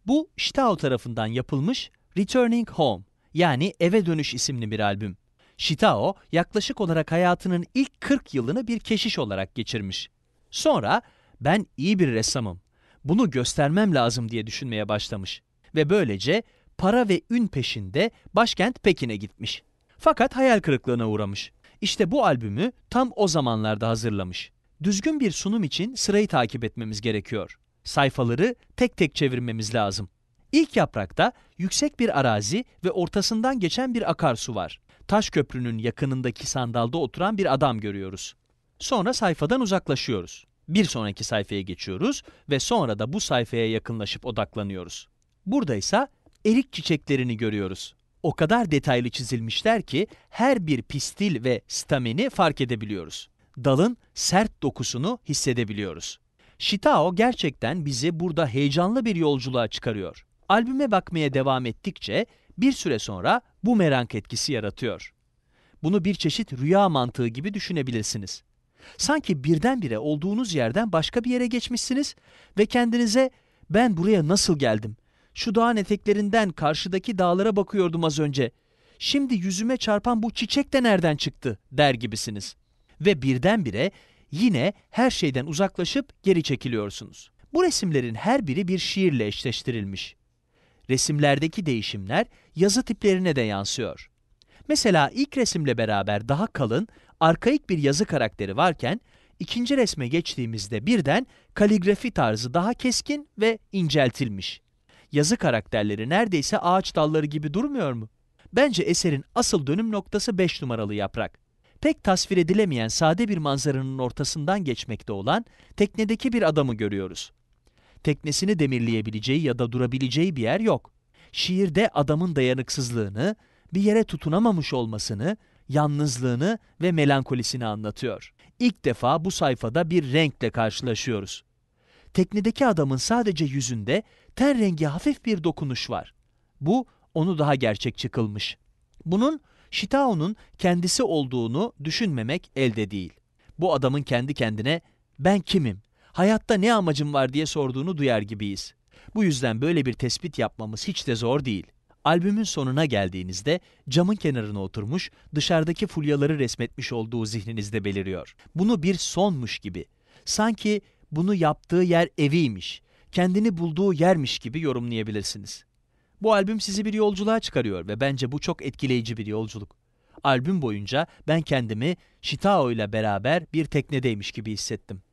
Bu Shitao tarafından yapılmış Returning Home yani Eve Dönüş isimli bir albüm. Shitao yaklaşık olarak hayatının ilk 40 yılını bir keşiş olarak geçirmiş. Sonra ben iyi bir ressamım, bunu göstermem lazım diye düşünmeye başlamış ve böylece para ve ün peşinde başkent Pekin'e gitmiş. Fakat hayal kırıklığına uğramış. İşte bu albümü tam o zamanlarda hazırlamış. Düzgün bir sunum için sırayı takip etmemiz gerekiyor. Sayfaları tek tek çevirmemiz lazım. İlk yaprakta yüksek bir arazi ve ortasından geçen bir akarsu var. Taş köprünün yakınındaki sandalda oturan bir adam görüyoruz. Sonra sayfadan uzaklaşıyoruz. Bir sonraki sayfaya geçiyoruz ve sonra da bu sayfaya yakınlaşıp odaklanıyoruz. Burada ise erik çiçeklerini görüyoruz. O kadar detaylı çizilmişler ki her bir pistil ve stameni fark edebiliyoruz. Dalın sert dokusunu hissedebiliyoruz. Shitao gerçekten bizi burada heyecanlı bir yolculuğa çıkarıyor. Albüme bakmaya devam ettikçe bir süre sonra bu merak etkisi yaratıyor. Bunu bir çeşit rüya mantığı gibi düşünebilirsiniz. Sanki birdenbire olduğunuz yerden başka bir yere geçmişsiniz ve kendinize "Ben buraya nasıl geldim? Şu dağın eteklerinden karşıdaki dağlara bakıyordum az önce. Şimdi yüzüme çarpan bu çiçek de nereden çıktı?" der gibisiniz. Ve birdenbire yine her şeyden uzaklaşıp geri çekiliyorsunuz. Bu resimlerin her biri bir şiirle eşleştirilmiş. Resimlerdeki değişimler yazı tiplerine de yansıyor. Mesela ilk resimle beraber daha kalın, arkaik bir yazı karakteri varken, ikinci resme geçtiğimizde birden kaligrafi tarzı daha keskin ve inceltilmiş. Yazı karakterleri neredeyse ağaç dalları gibi durmuyor mu? Bence eserin asıl dönüm noktası 5 numaralı yaprak. Pek tasvir edilemeyen sade bir manzaranın ortasından geçmekte olan teknedeki bir adamı görüyoruz. Teknesini demirleyebileceği ya da durabileceği bir yer yok. Şiirde adamın dayanıksızlığını, bir yere tutunamamış olmasını, yalnızlığını ve melankolisini anlatıyor. İlk defa bu sayfada bir renkle karşılaşıyoruz. Teknedeki adamın sadece yüzünde ten rengi hafif bir dokunuş var. Bu onu daha gerçekçi kılmış. Bunun Shitao'nun kendisi olduğunu düşünmemek elde değil. Bu adamın kendi kendine "Ben kimim? Hayatta ne amacım var?" diye sorduğunu duyar gibiyiz. Bu yüzden böyle bir tespit yapmamız hiç de zor değil. Albümün sonuna geldiğinizde camın kenarına oturmuş, dışarıdaki fulyaları resmetmiş olduğu zihninizde beliriyor. Bunu bir sonmuş gibi, sanki bunu yaptığı yer eviymiş, kendini bulduğu yermiş gibi yorumlayabilirsiniz. Bu albüm sizi bir yolculuğa çıkarıyor ve bence bu çok etkileyici bir yolculuk. Albüm boyunca ben kendimi Shitao ile beraber bir teknedeymiş gibi hissettim.